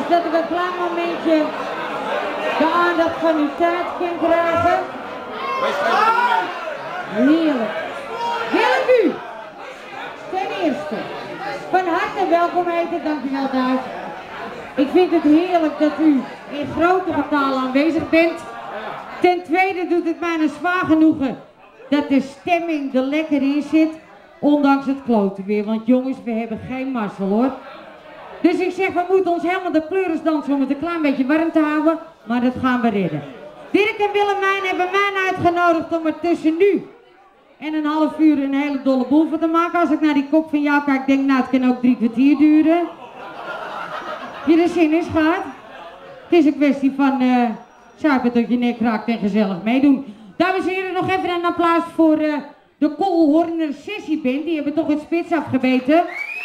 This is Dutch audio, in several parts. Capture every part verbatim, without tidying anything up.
dat ik een klein momentje de aandacht van uw tijd kan krijgen. Heerlijk. Wil ik u ten eerste van harte welkom heten, dank u wel thuis. Ik vind het heerlijk dat u in grote getalen aanwezig bent. Ten tweede doet het mij een zwaar genoegen dat de stemming er lekker in zit, ondanks het kloten weer. Want jongens, we hebben geen mazzel hoor. Dus ik zeg, we moeten ons helemaal de pleuris dansen om het een klein beetje warm te houden, maar dat gaan we redden. Dirk en Willemijn hebben mij uitgenodigd om er tussen nu en een half uur een hele dolle boel van te maken. Als ik naar die kop van jou kijk, denk ik, nou het kan ook drie kwartier duren. Je er zin in, schat? Het is een kwestie van uh, zuipen tot je nek raakt en gezellig meedoen. Dames en heren, nog even een applaus voor uh, de Koolhorner Sessieband. Die hebben toch het spits afgebeten.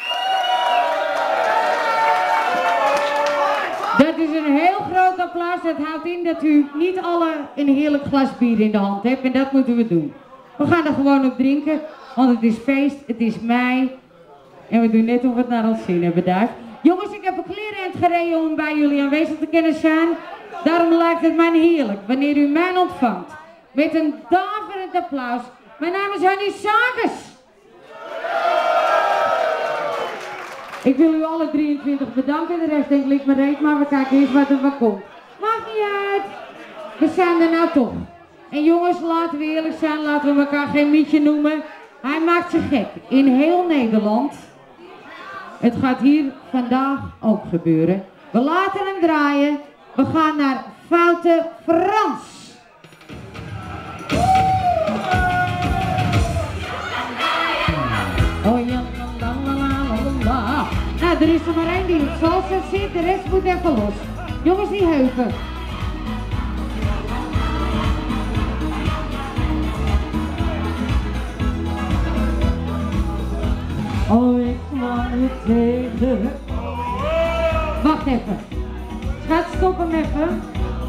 Dat is een heel groot applaus. Dat houdt in dat u niet alle een heerlijk glas bier in de hand hebt. En dat moeten we doen. We gaan er gewoon op drinken. Want het is feest, het is mei. En we doen net of we het naar ons zin hebben, daar. Jongens, ik heb een klerenend gereden om bij jullie aanwezig te kunnen zijn. Daarom lijkt het mij heerlijk wanneer u mij ontvangt. Met een daverend applaus. Mijn naam is Hannie Sakers. Ik wil u alle drieëntwintig bedanken. De rest denk ik ligt me reed, maar we kijken eens wat er van komt. Maakt niet uit. We zijn er nou toch. En jongens, laten we eerlijk zijn. Laten we elkaar geen mietje noemen. Hij maakt zich gek. In heel Nederland. Het gaat hier vandaag ook gebeuren. We laten hem draaien. We gaan naar Foute Frans. Oh ja, la la la la la. Nou, er is er maar één die op salsa zit. De rest moet even los. Jongens, die heupen. Oh, ik kwam je tegen. Wacht even. Schat, stop hem even.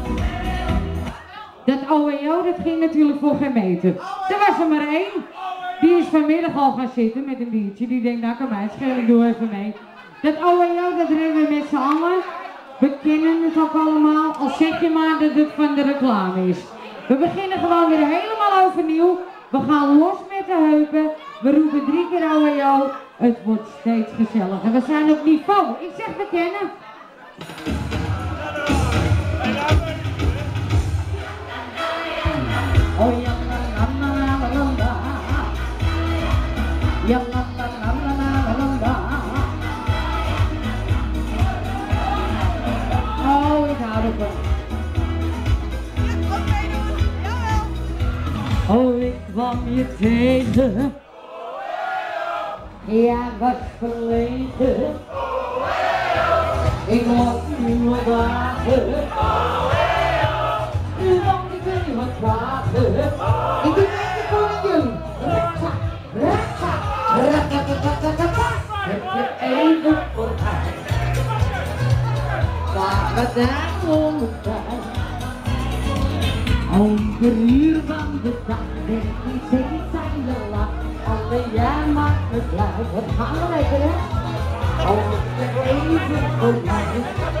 Dat O E O, dat ging natuurlijk voor geen meter. Er was er maar één. Die is vanmiddag al gaan zitten met een biertje. Die denkt, nou kan mij het schelen, ik doe even mee. Dat O E O, dat rennen we met z'n allen. We kennen het ook allemaal. Al zeg je maar dat het van de reclame is. We beginnen gewoon weer helemaal overnieuw. We gaan los met de heupen. We roepen drie keer O E O. Het wordt steeds gezelliger. We zijn op niveau. Ik zeg bekennen. Oh ja, la la la la la la. Ja, la la la la la la. Oh, ik hou ervan. Oh, ik kwam je tegen. Ja, was verlegen. Ik loop nu wat dagen. Want ik wil je wat vragen. Ik doe het voor jullie. Ratsa, ratsa, ratatatatata. Heb je even voor mij? Waar we daar ondertuin. Over uur van de dag. Denk ik steeds aan je lach. Alleen jij maakt me blij. Wat gaan we lekker hè? Over even voor mij.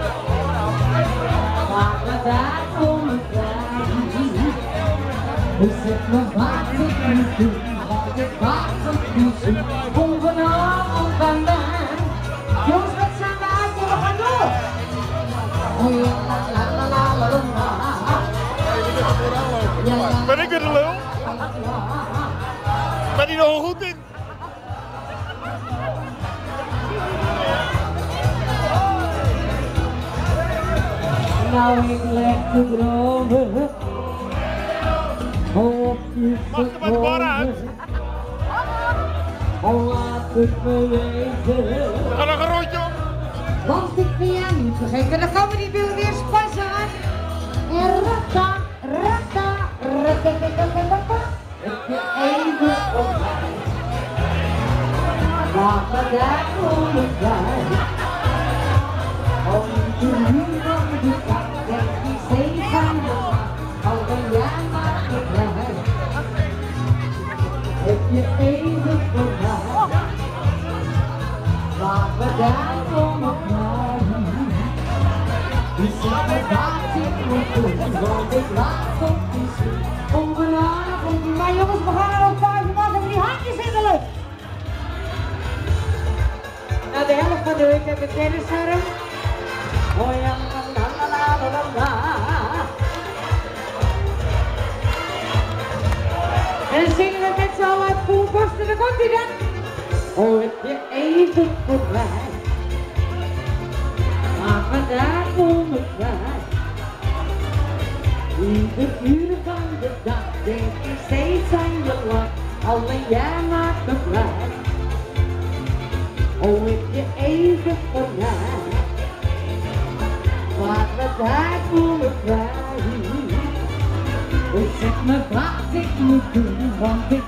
Waar we daar ondertuin. Dus zeg me wat ik moet doen. Wat ik wat ik moet doen. Kom vanavond bij mij. Jongens, wat zijn we uit? We gaan door. Oh ja, la la la la la la. Ben ik weer de lul? Ben je er al goed in? Nou, ik leg de dromen op je gekomen. Oh, laat het me weten. We gaan nog een rondje op. Want ik ben jou niet vergeten. Dan gaan we die wil weer spassen aan. En ratta, ratta, ratta, ratta, ratta. Heb je even op mij. Laat me daar komen bij. Om te doen van de dag. Denk die steeds aan de dag. Al ben jij maar te blij. Heb je even voor mij. Laat me daar komen bij. ik heb een tennissarm. Oh ja, la la la la la la. En dan zingen we met z'n allen uit volle borst en dan komt hij dan. Oh, heb je even voorbij. Maar vandaag kom ik bij. In de uren van de dag denk ik steeds aan je lach. Alleen jij maakt me blij. Oh, heb je even voor mij. Maar vandaag kom ik bij. Oh, zeg me wat ik moet doen, want ik